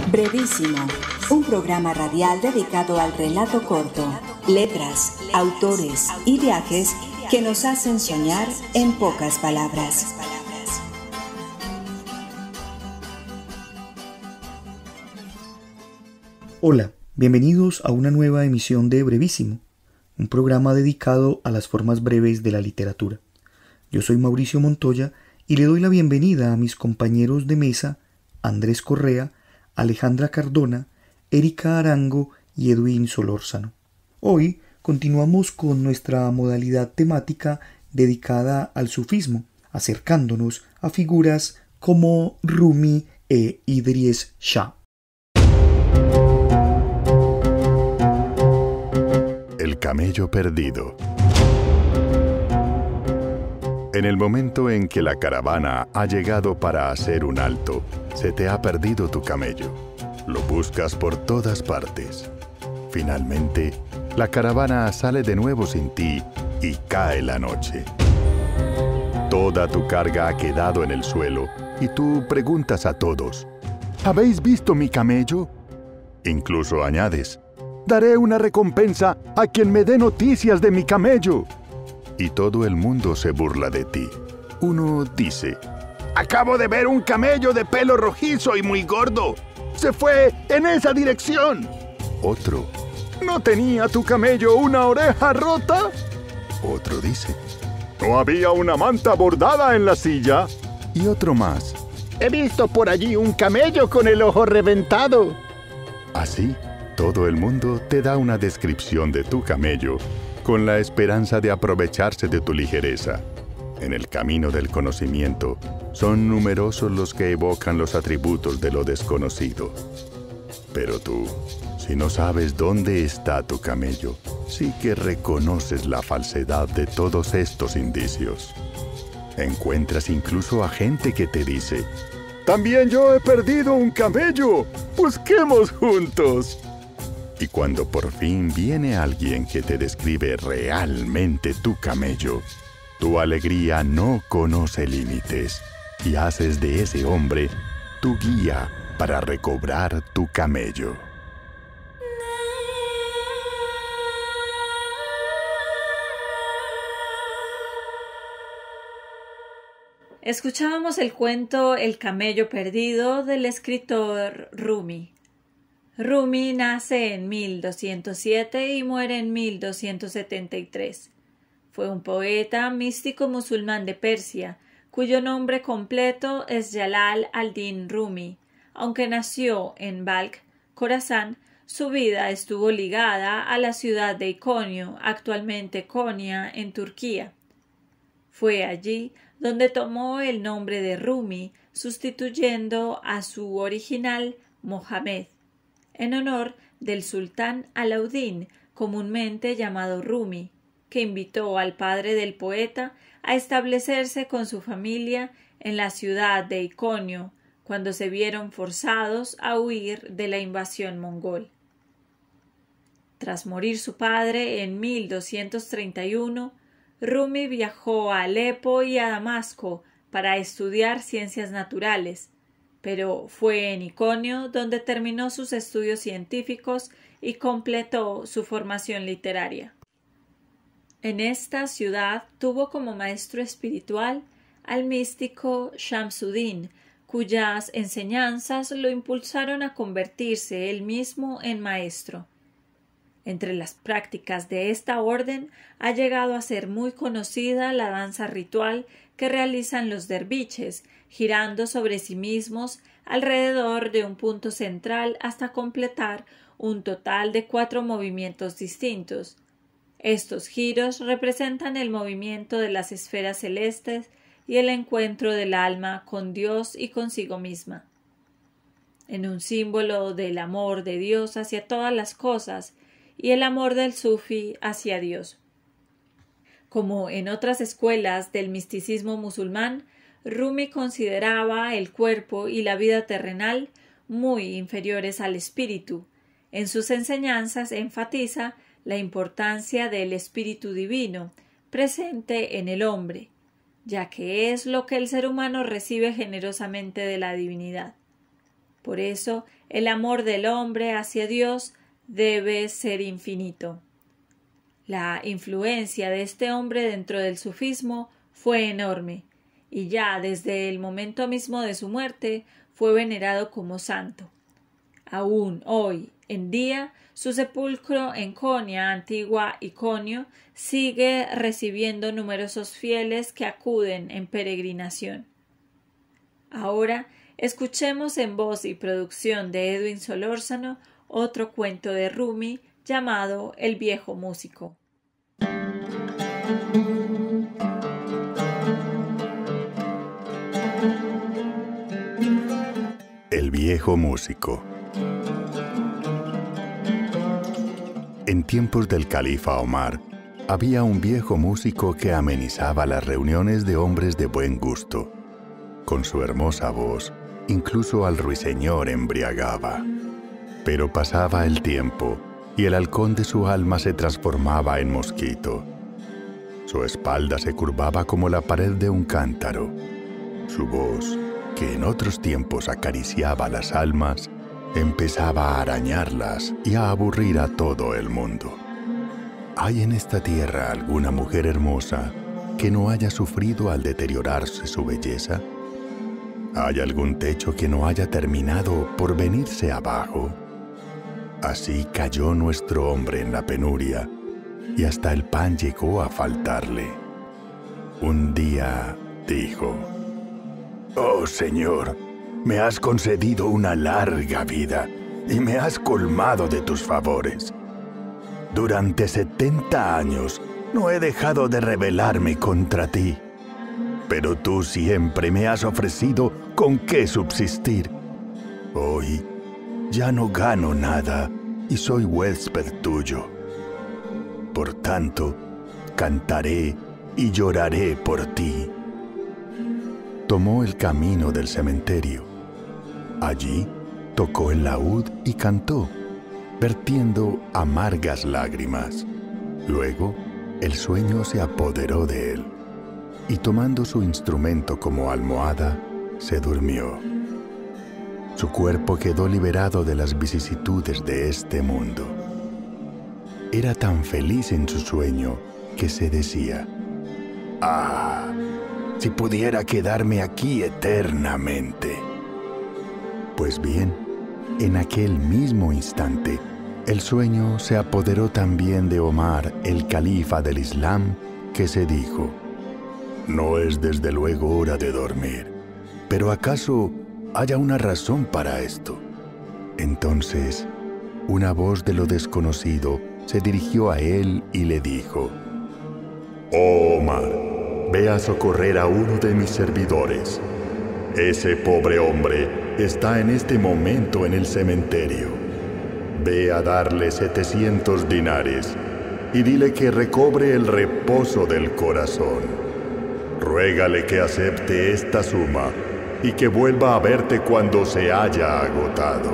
Brevísimo, un programa radial dedicado al relato corto, letras, autores y viajes que nos hacen soñar en pocas palabras. Hola, bienvenidos a una nueva emisión de Brevísimo, un programa dedicado a las formas breves de la literatura. Yo soy Mauricio Montoya y le doy la bienvenida a mis compañeros de mesa, Andrés Correa, Alejandra Cardona, Erika Arango y Edwin Solórzano. Hoy continuamos con nuestra modalidad temática dedicada al sufismo, acercándonos a figuras como Rumi e Idries Shah. El camello perdido. En el momento en que la caravana ha llegado para hacer un alto, se te ha perdido tu camello. Lo buscas por todas partes. Finalmente, la caravana sale de nuevo sin ti y cae la noche. Toda tu carga ha quedado en el suelo y tú preguntas a todos: ¿habéis visto mi camello? Incluso añades: daré una recompensa a quien me dé noticias de mi camello. Y todo el mundo se burla de ti. Uno dice: acabo de ver un camello de pelo rojizo y muy gordo. ¡Se fue en esa dirección! Otro: ¿no tenía tu camello una oreja rota? Otro dice: ¿no había una manta bordada en la silla? Y otro más: he visto por allí un camello con el ojo reventado. Así, todo el mundo te da una descripción de tu camello, con la esperanza de aprovecharse de tu ligereza. En el camino del conocimiento, son numerosos los que evocan los atributos de lo desconocido. Pero tú, si no sabes dónde está tu camello, sí que reconoces la falsedad de todos estos indicios. Encuentras incluso a gente que te dice: también yo he perdido un camello, busquemos juntos. Y cuando por fin viene alguien que te describe realmente tu camello, tu alegría no conoce límites y haces de ese hombre tu guía para recobrar tu camello. Escuchábamos el cuento El camello perdido del escritor Rumi. Rumi nace en 1207 y muere en 1273. Fue un poeta místico musulmán de Persia, cuyo nombre completo es Jalal al-Din Rumi. Aunque nació en Balkh, Khorasan, su vida estuvo ligada a la ciudad de Iconio, actualmente Konya, en Turquía. Fue allí donde tomó el nombre de Rumi, sustituyendo a su original Mohammed, en honor del sultán Alauddin, comúnmente llamado Rumi, que invitó al padre del poeta a establecerse con su familia en la ciudad de Iconio, cuando se vieron forzados a huir de la invasión mongol. Tras morir su padre en 1231, Rumi viajó a Alepo y a Damasco para estudiar ciencias naturales, pero fue en Iconio donde terminó sus estudios científicos y completó su formación literaria. En esta ciudad tuvo como maestro espiritual al místico Shamsuddin, cuyas enseñanzas lo impulsaron a convertirse él mismo en maestro. Entre las prácticas de esta orden ha llegado a ser muy conocida la danza ritual que realizan los derviches, girando sobre sí mismos alrededor de un punto central hasta completar un total de 4 movimientos distintos. Estos giros representan el movimiento de las esferas celestes y el encuentro del alma con Dios y consigo misma. En un símbolo del amor de Dios hacia todas las cosas y el amor del sufí hacia Dios. Como en otras escuelas del misticismo musulmán, Rumi consideraba el cuerpo y la vida terrenal muy inferiores al espíritu. En sus enseñanzas enfatiza la importancia del espíritu divino presente en el hombre, ya que es lo que el ser humano recibe generosamente de la divinidad. Por eso, el amor del hombre hacia Dios debe ser infinito. La influencia de este hombre dentro del sufismo fue enorme, y ya desde el momento mismo de su muerte fue venerado como santo. Aún hoy en día, su sepulcro en Konya, antigua Iconio, sigue recibiendo numerosos fieles que acuden en peregrinación. Ahora, escuchemos en voz y producción de Edwin Solórzano otro cuento de Rumi llamado El viejo músico. El viejo músico. En tiempos del califa Omar, había un viejo músico que amenizaba las reuniones de hombres de buen gusto. Con su hermosa voz, incluso al ruiseñor embriagaba. Pero pasaba el tiempo, y el halcón de su alma se transformaba en mosquito. Su espalda se curvaba como la pared de un cántaro. Su voz, que en otros tiempos acariciaba las almas, empezaba a arañarlas y a aburrir a todo el mundo. ¿Hay en esta tierra alguna mujer hermosa que no haya sufrido al deteriorarse su belleza? ¿Hay algún techo que no haya terminado por venirse abajo? Así cayó nuestro hombre en la penuria, y hasta el pan llegó a faltarle. Un día dijo: «Oh Señor, me has concedido una larga vida y me has colmado de tus favores. Durante 70 años no he dejado de rebelarme contra ti, pero tú siempre me has ofrecido con qué subsistir. Hoy ya no gano nada y soy huésped tuyo. Por tanto, cantaré y lloraré por ti». Tomó el camino del cementerio. Allí tocó el laúd y cantó, vertiendo amargas lágrimas. Luego, el sueño se apoderó de él, y tomando su instrumento como almohada, se durmió. Su cuerpo quedó liberado de las vicisitudes de este mundo. Era tan feliz en su sueño que se decía: «Ah, si pudiera quedarme aquí eternamente». Pues bien, en aquel mismo instante, el sueño se apoderó también de Omar, el califa del Islam, que se dijo: «No es desde luego hora de dormir, pero ¿acaso haya una razón para esto?». Entonces, una voz de lo desconocido se dirigió a él y le dijo: «Oh Omar, ve a socorrer a uno de mis servidores. Ese pobre hombre está en este momento en el cementerio. Ve a darle 700 dinares y dile que recobre el reposo del corazón. Ruégale que acepte esta suma y que vuelva a verte cuando se haya agotado».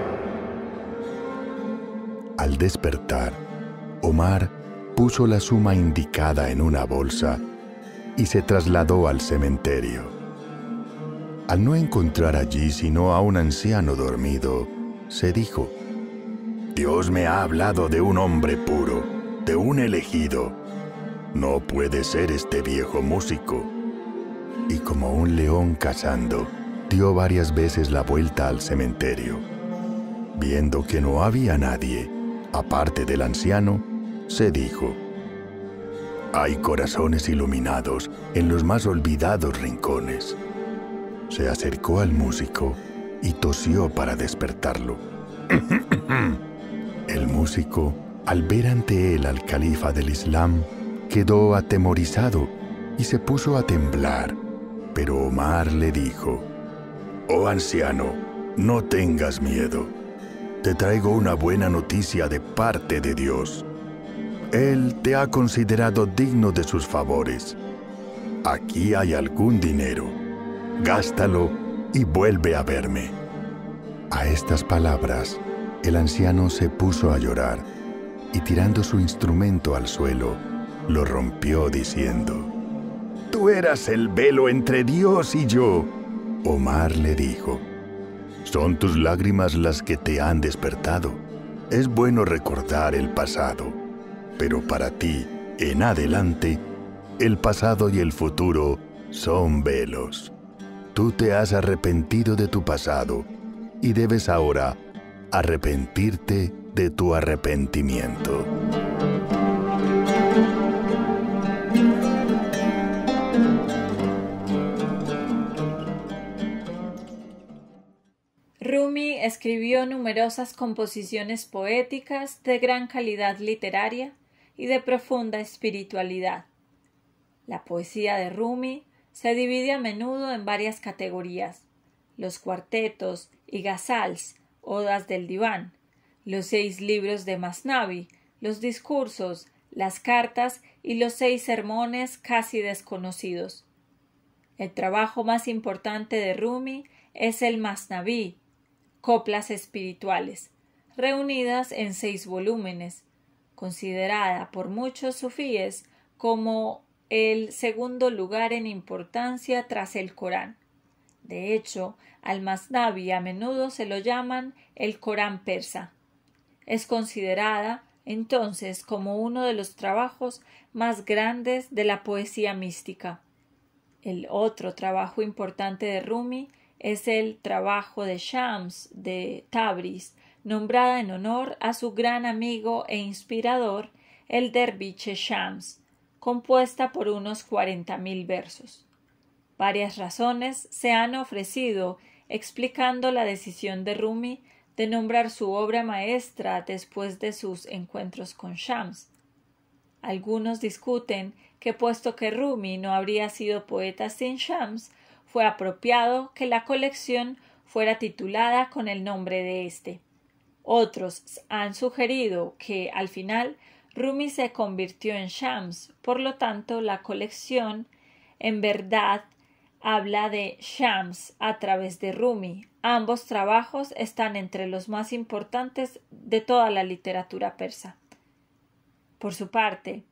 Al despertar, Omar puso la suma indicada en una bolsa y se trasladó al cementerio. Al no encontrar allí sino a un anciano dormido, se dijo: «Dios me ha hablado de un hombre puro, de un elegido. No puede ser este viejo músico». Y como un león cazando, dio varias veces la vuelta al cementerio. Viendo que no había nadie, aparte del anciano, se dijo: «Hay corazones iluminados en los más olvidados rincones». Se acercó al músico y tosió para despertarlo. El músico, al ver ante él al califa del Islam, quedó atemorizado y se puso a temblar. Pero Omar le dijo: «Oh anciano, no tengas miedo. Te traigo una buena noticia de parte de Dios. Él te ha considerado digno de sus favores. Aquí hay algún dinero. Gástalo y vuelve a verme». A estas palabras, el anciano se puso a llorar y tirando su instrumento al suelo, lo rompió diciendo: «Tú eras el velo entre Dios y yo». Omar le dijo: Son tus lágrimas las que te han despertado. Es bueno recordar el pasado, pero para ti, en adelante, el pasado y el futuro son velos. Tú te has arrepentido de tu pasado y debes ahora arrepentirte de tu arrepentimiento. Rumi escribió numerosas composiciones poéticas de gran calidad literaria y de profunda espiritualidad. La poesía de Rumi se divide a menudo en varias categorías: los cuartetos y ghazals, odas del diván, los 6 libros de Masnavi, los discursos, las cartas y los 6 sermones casi desconocidos. El trabajo más importante de Rumi es el Masnavi, coplas espirituales, reunidas en 6 volúmenes, considerada por muchos sufíes como el segundo lugar en importancia tras el Corán. De hecho, al Masnavi a menudo se lo llaman el Corán persa. Es considerada entonces como uno de los trabajos más grandes de la poesía mística. El otro trabajo importante de Rumi es el trabajo de Shams de Tabriz, nombrada en honor a su gran amigo e inspirador, el derviche Shams, compuesta por unos 40.000 versos. Varias razones se han ofrecido explicando la decisión de Rumi de nombrar su obra maestra después de sus encuentros con Shams. Algunos discuten que, puesto que Rumi no habría sido poeta sin Shams, fue apropiado que la colección fuera titulada con el nombre de éste. Otros han sugerido que, al final, Rumi se convirtió en Shams, por lo tanto, la colección, en verdad, habla de Shams a través de Rumi. Ambos trabajos están entre los más importantes de toda la literatura persa. Por su parte,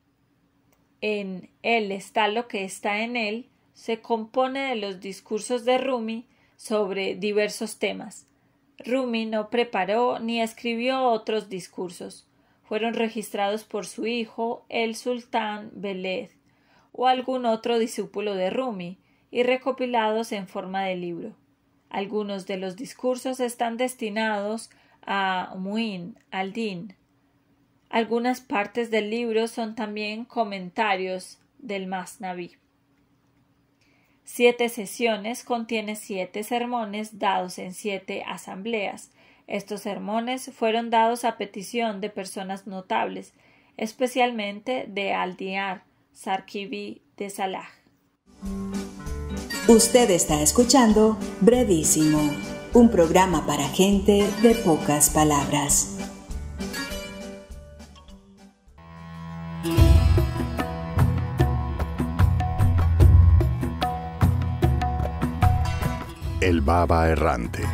en Él está lo que está en él, se compone de los discursos de Rumi sobre diversos temas. Rumi no preparó ni escribió otros discursos. Fueron registrados por su hijo, el sultán Veled, o algún otro discípulo de Rumi, y recopilados en forma de libro. Algunos de los discursos están destinados a Mu'in al-Din. Algunas partes del libro son también comentarios del Masnavi. 7 sesiones contiene 7 sermones dados en 7 asambleas. Estos sermones fueron dados a petición de personas notables, especialmente de Al-Diyar Sarkibi de Salah. Usted está escuchando Brevísimo, un programa para gente de pocas palabras. El Baba Errante.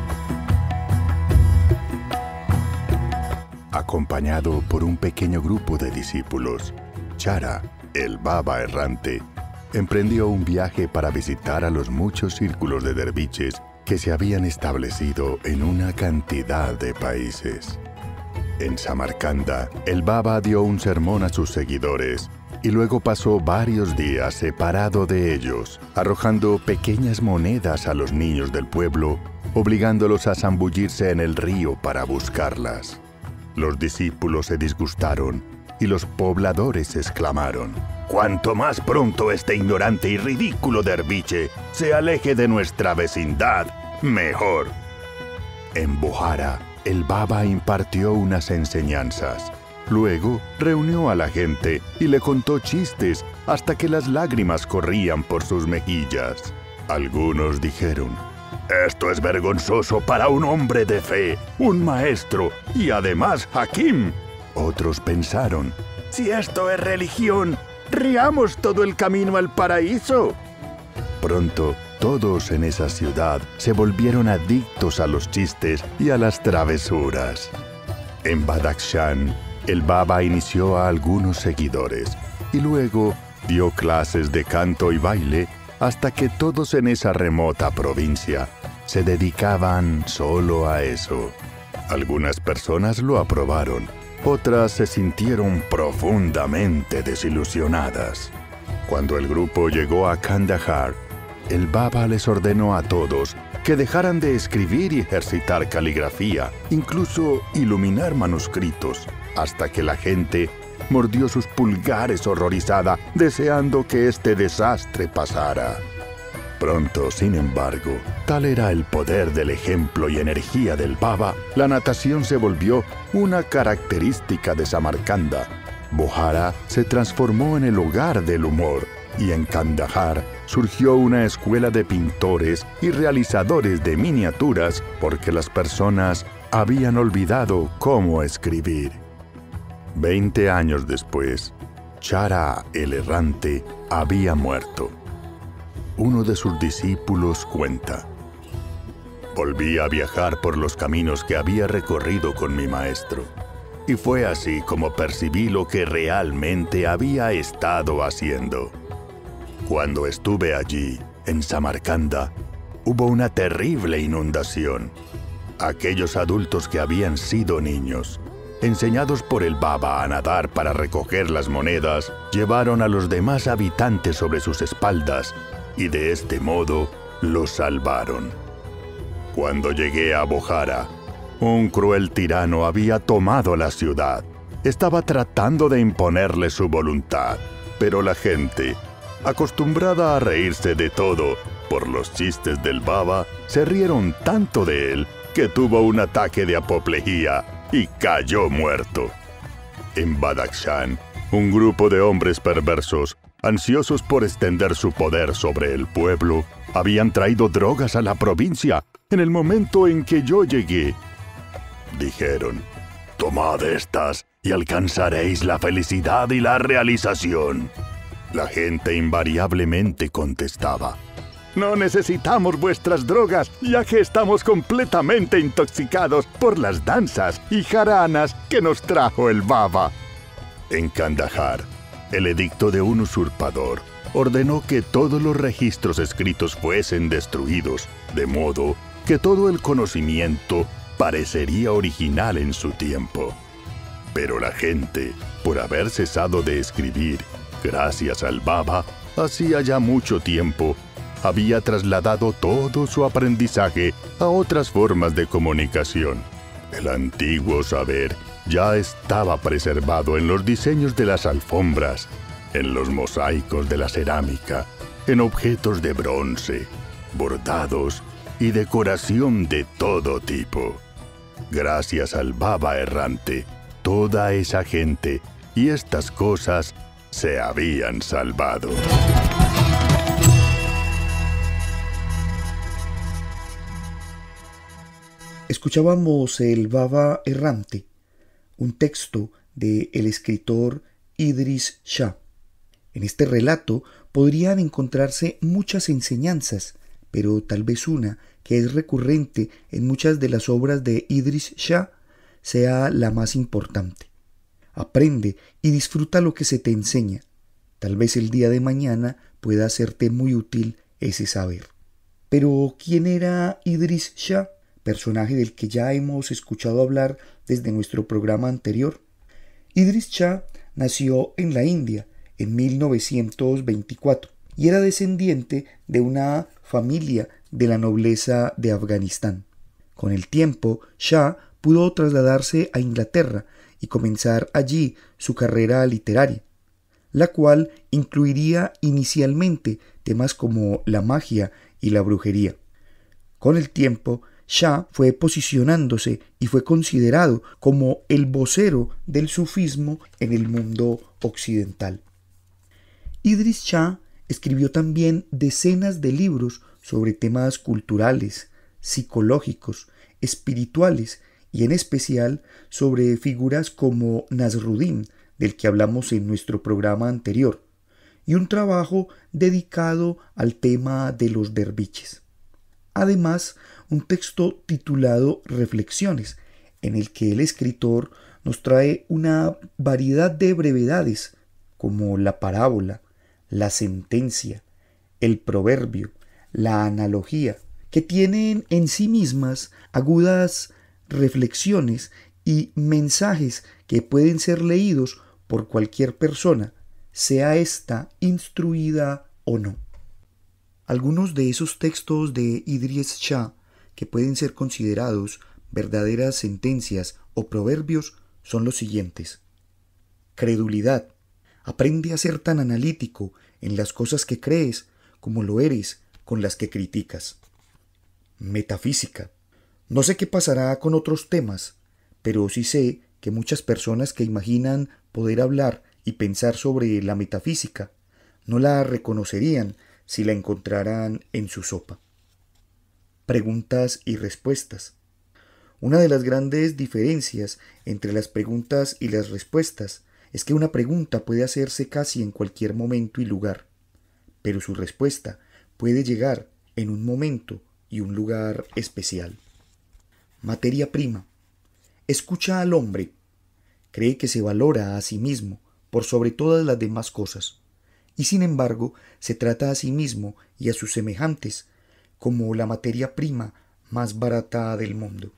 Acompañado por un pequeño grupo de discípulos, Chara, el Baba Errante, emprendió un viaje para visitar a los muchos círculos de derviches que se habían establecido en una cantidad de países. En Samarcanda, el Baba dio un sermón a sus seguidores y luego pasó varios días separado de ellos, arrojando pequeñas monedas a los niños del pueblo, obligándolos a zambullirse en el río para buscarlas. Los discípulos se disgustaron y los pobladores exclamaron: «Cuanto más pronto este ignorante y ridículo derviche se aleje de nuestra vecindad, mejor». En Bojara, el Baba impartió unas enseñanzas. Luego reunió a la gente y le contó chistes hasta que las lágrimas corrían por sus mejillas. Algunos dijeron: «Esto es vergonzoso para un hombre de fe, un maestro y además hakim». Otros pensaron: «Si esto es religión, riamos todo el camino al paraíso». Pronto, todos en esa ciudad se volvieron adictos a los chistes y a las travesuras. En Badakhshan, el Baba inició a algunos seguidores y luego dio clases de canto y baile hasta que todos en esa remota provincia se dedicaban solo a eso. Algunas personas lo aprobaron, otras se sintieron profundamente desilusionadas. Cuando el grupo llegó a Kandahar, el Baba les ordenó a todos que dejaran de escribir y ejercitar caligrafía, incluso iluminar manuscritos, hasta que la gente mordió sus pulgares horrorizada, deseando que este desastre pasara. Pronto, sin embargo, tal era el poder del ejemplo y energía del Baba, la natación se volvió una característica de Samarcanda. Bojara se transformó en el hogar del humor, y en Kandahar surgió una escuela de pintores y realizadores de miniaturas porque las personas habían olvidado cómo escribir. 20 años después, Chara el Errante había muerto. Uno de sus discípulos cuenta: «Volví a viajar por los caminos que había recorrido con mi maestro, y fue así como percibí lo que realmente había estado haciendo. Cuando estuve allí, en Samarcanda, hubo una terrible inundación. Aquellos adultos que habían sido niños, enseñados por el Baba a nadar para recoger las monedas, llevaron a los demás habitantes sobre sus espaldas y de este modo los salvaron. Cuando llegué a Bojara, un cruel tirano había tomado la ciudad. Estaba tratando de imponerle su voluntad, pero la gente, acostumbrada a reírse de todo por los chistes del Baba, se rieron tanto de él que tuvo un ataque de apoplejía y cayó muerto. En Badakhshan, un grupo de hombres perversos, ansiosos por extender su poder sobre el pueblo, habían traído drogas a la provincia en el momento en que yo llegué. Dijeron: «Tomad estas y alcanzaréis la felicidad y la realización». La gente invariablemente contestaba: «No necesitamos vuestras drogas, ya que estamos completamente intoxicados por las danzas y jaranas que nos trajo el Baba». En Kandahar, el edicto de un usurpador ordenó que todos los registros escritos fuesen destruidos, de modo que todo el conocimiento parecería original en su tiempo. Pero la gente, por haber cesado de escribir, gracias al Baba, hacía ya mucho tiempo, había trasladado todo su aprendizaje a otras formas de comunicación. El antiguo saber ya estaba preservado en los diseños de las alfombras, en los mosaicos de la cerámica, en objetos de bronce, bordados y decoración de todo tipo. Gracias al Baba errante, toda esa gente y estas cosas se habían salvado. Escuchábamos El Baba errante, un texto del escritor Idris Shah. En este relato podrían encontrarse muchas enseñanzas, pero tal vez una que es recurrente en muchas de las obras de Idris Shah sea la más importante. Aprende y disfruta lo que se te enseña. Tal vez el día de mañana pueda hacerte muy útil ese saber. Pero, ¿quién era Idris Shah? Personaje del que ya hemos escuchado hablar desde nuestro programa anterior. Idris Shah nació en la India en 1924 y era descendiente de una familia de la nobleza de Afganistán. Con el tiempo, Shah pudo trasladarse a Inglaterra y comenzar allí su carrera literaria, la cual incluiría inicialmente temas como la magia y la brujería. Con el tiempo, Shah fue posicionándose y fue considerado como el vocero del sufismo en el mundo occidental. Idris Shah escribió también decenas de libros sobre temas culturales, psicológicos, espirituales y en especial sobre figuras como Nasruddin, del que hablamos en nuestro programa anterior, y un trabajo dedicado al tema de los derviches. Además, un texto titulado Reflexiones, en el que el escritor nos trae una variedad de brevedades, como la parábola, la sentencia, el proverbio, la analogía que tienen en sí mismas agudas reflexiones y mensajes que pueden ser leídos por cualquier persona, sea ésta instruida o no. Algunos de esos textos de Idries Shah, que pueden ser considerados verdaderas sentencias o proverbios, son los siguientes. Credulidad. Aprende a ser tan analítico en las cosas que crees como lo eres con las que criticas. Metafísica. No sé qué pasará con otros temas, pero sí sé que muchas personas que imaginan poder hablar y pensar sobre la metafísica no la reconocerían si la encontraran en su sopa. Preguntas y respuestas. Una de las grandes diferencias entre las preguntas y las respuestas es que una pregunta puede hacerse casi en cualquier momento y lugar, pero su respuesta puede llegar en un momento y un lugar especial. Materia prima. Escucha al hombre. Cree que se valora a sí mismo por sobre todas las demás cosas, y sin embargo se trata a sí mismo y a sus semejantes como la materia prima más barata del mundo.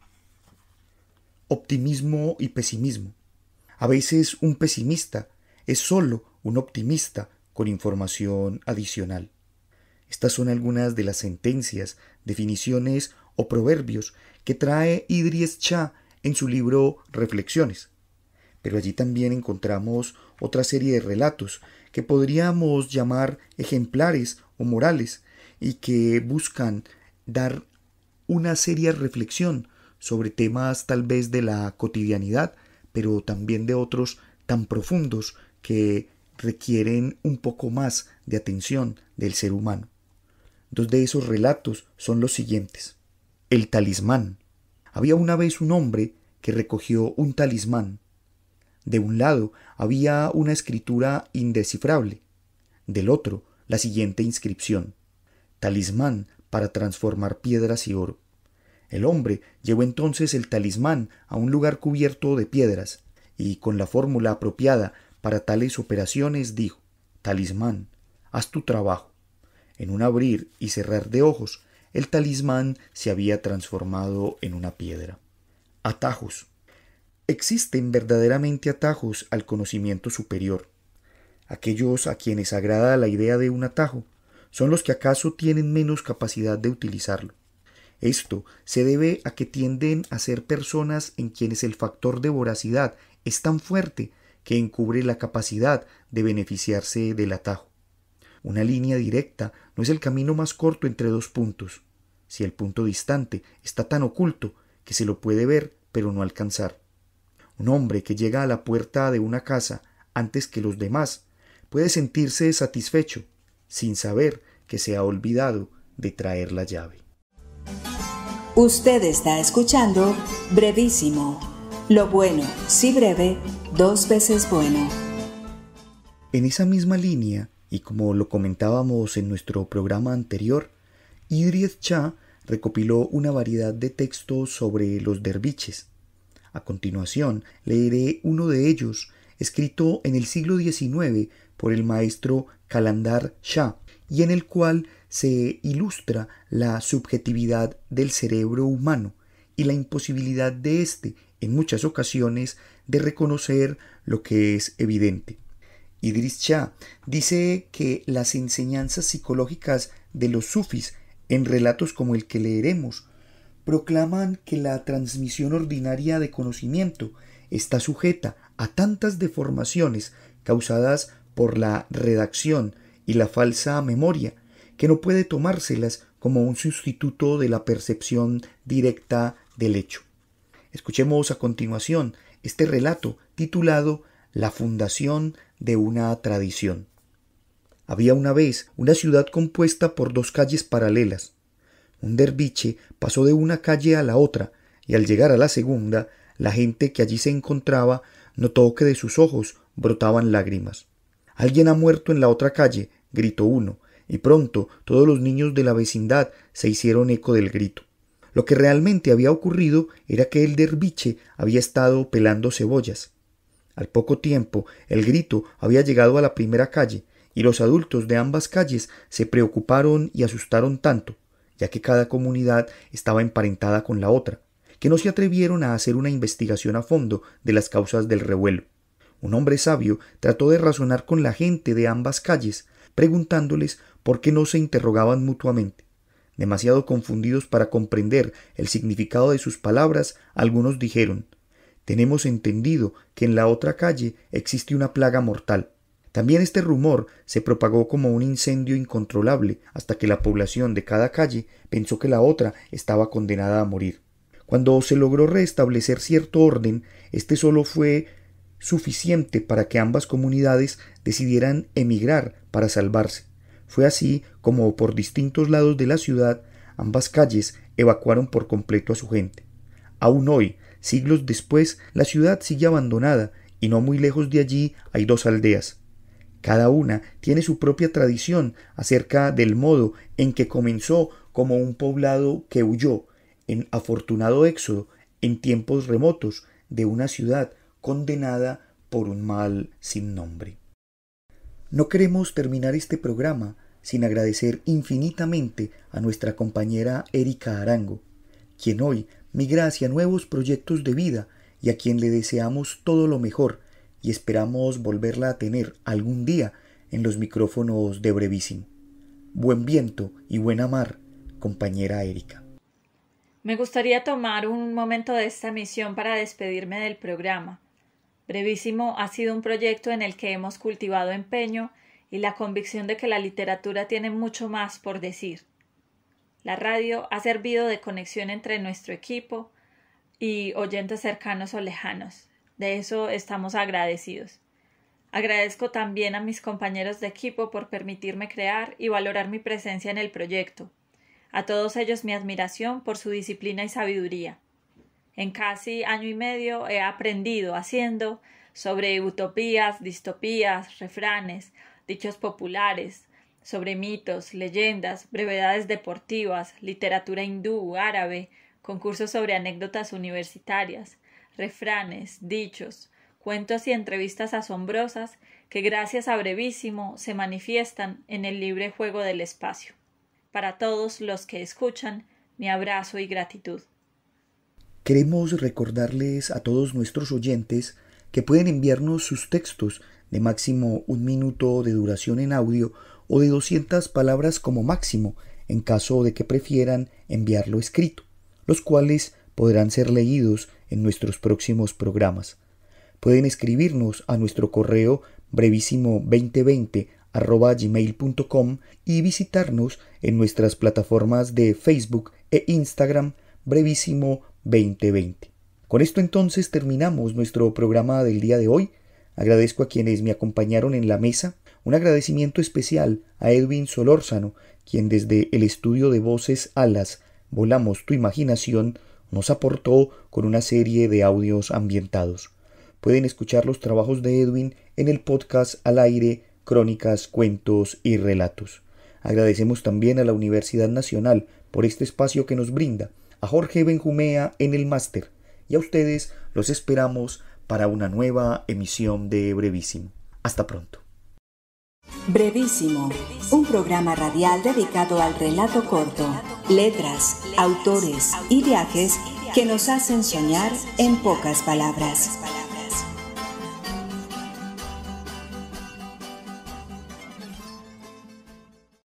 Optimismo y pesimismo. A veces un pesimista es solo un optimista con información adicional. Estas son algunas de las sentencias, definiciones o proverbios que trae Idries Shah en su libro Reflexiones. Pero allí también encontramos otra serie de relatos que podríamos llamar ejemplares o morales y que buscan dar una seria reflexión sobre temas tal vez de la cotidianidad, pero también de otros tan profundos que requieren un poco más de atención del ser humano. Dos de esos relatos son los siguientes. El talismán. Había una vez un hombre que recogió un talismán. De un lado había una escritura indescifrable, del otro la siguiente inscripción: talismán para transformar piedras y oro. El hombre llevó entonces el talismán a un lugar cubierto de piedras y, con la fórmula apropiada para tales operaciones, dijo: talismán, haz tu trabajo. En un abrir y cerrar de ojos, el talismán se había transformado en una piedra. Atajos. Existen verdaderamente atajos al conocimiento superior. Aquellos a quienes agrada la idea de un atajo son los que acaso tienen menos capacidad de utilizarlo. Esto se debe a que tienden a ser personas en quienes el factor de voracidad es tan fuerte que encubre la capacidad de beneficiarse del atajo. Una línea directa no es el camino más corto entre dos puntos, si el punto distante está tan oculto que se lo puede ver pero no alcanzar. Un hombre que llega a la puerta de una casa antes que los demás puede sentirse satisfecho, sin saber que se ha olvidado de traer la llave. Usted está escuchando Brevísimo. Lo bueno, si breve, 2 veces bueno. En esa misma línea, y como lo comentábamos en nuestro programa anterior, Idries Shah recopiló una variedad de textos sobre los derviches. A continuación, leeré uno de ellos, escrito en el siglo XIX por el maestro Qalandar Shah, y en el cual se ilustra la subjetividad del cerebro humano y la imposibilidad de éste, en muchas ocasiones, de reconocer lo que es evidente. Idries Shah dice que las enseñanzas psicológicas de los sufis, en relatos como el que leeremos, proclaman que la transmisión ordinaria de conocimiento está sujeta a tantas deformaciones causadas por la redacción y la falsa memoria, que no puede tomárselas como un sustituto de la percepción directa del hecho. Escuchemos a continuación este relato titulado La fundación de una tradición. Había una vez una ciudad compuesta por 2 calles paralelas. Un derviche pasó de una calle a la otra, y al llegar a la segunda, la gente que allí se encontraba notó que de sus ojos brotaban lágrimas. «Alguien ha muerto en la otra calle», gritó uno, y pronto todos los niños de la vecindad se hicieron eco del grito. Lo que realmente había ocurrido era que el derviche había estado pelando cebollas. Al poco tiempo, el grito había llegado a la primera calle, y los adultos de ambas calles se preocuparon y asustaron tanto, ya que cada comunidad estaba emparentada con la otra, que no se atrevieron a hacer una investigación a fondo de las causas del revuelo. Un hombre sabio trató de razonar con la gente de ambas calles, preguntándoles por qué no se interrogaban mutuamente. Demasiado confundidos para comprender el significado de sus palabras, algunos dijeron: «Tenemos entendido que en la otra calle existe una plaga mortal». También este rumor se propagó como un incendio incontrolable hasta que la población de cada calle pensó que la otra estaba condenada a morir. Cuando se logró restablecer cierto orden, este solo fue suficiente para que ambas comunidades decidieran emigrar para salvarse. Fue así como por distintos lados de la ciudad ambas calles evacuaron por completo a su gente. Aún hoy, siglos después, la ciudad sigue abandonada y no muy lejos de allí hay dos aldeas. Cada una tiene su propia tradición acerca del modo en que comenzó como un poblado que huyó, en afortunado éxodo, en tiempos remotos, de una ciudad condenada por un mal sin nombre. No queremos terminar este programa sin agradecer infinitamente a nuestra compañera Erika Arango, quien hoy migra hacia nuevos proyectos de vida y a quien le deseamos todo lo mejor y esperamos volverla a tener algún día en los micrófonos de Brevísimo. Buen viento y buena mar, compañera Erika. Me gustaría tomar un momento de esta emisión para despedirme del programa. Brevísimo ha sido un proyecto en el que hemos cultivado empeño y la convicción de que la literatura tiene mucho más por decir. La radio ha servido de conexión entre nuestro equipo y oyentes cercanos o lejanos. De eso estamos agradecidos. Agradezco también a mis compañeros de equipo por permitirme crear y valorar mi presencia en el proyecto. A todos ellos mi admiración por su disciplina y sabiduría. En casi año y medio he aprendido haciendo sobre utopías, distopías, refranes, dichos populares, sobre mitos, leyendas, brevedades deportivas, literatura hindú, árabe, concursos sobre anécdotas universitarias, refranes, dichos, cuentos y entrevistas asombrosas que gracias a Brevísimo se manifiestan en el libre juego del espacio. Para todos los que escuchan, mi abrazo y gratitud. Queremos recordarles a todos nuestros oyentes que pueden enviarnos sus textos de máximo 1 minuto de duración en audio o de 200 palabras como máximo, en caso de que prefieran enviarlo escrito, los cuales podrán ser leídos en nuestros próximos programas. Pueden escribirnos a nuestro correo brevísimo2020@gmail.com y visitarnos en nuestras plataformas de Facebook e Instagram Brevísimo 2020. Con esto entonces terminamos nuestro programa del día de hoy. Agradezco a quienes me acompañaron en la mesa. Un agradecimiento especial a Edwin Solórzano, quien desde el estudio de voces Alas, Volamos tu imaginación, nos aportó con una serie de audios ambientados. Pueden escuchar los trabajos de Edwin en el podcast Al Aire, Crónicas, Cuentos y Relatos. Agradecemos también a la Universidad Nacional por este espacio que nos brinda, a Jorge Benjumea en el máster, y a ustedes los esperamos para una nueva emisión de Brevísimo. Hasta pronto. Brevísimo, un programa radial dedicado al relato corto, letras, autores y viajes que nos hacen soñar en pocas palabras.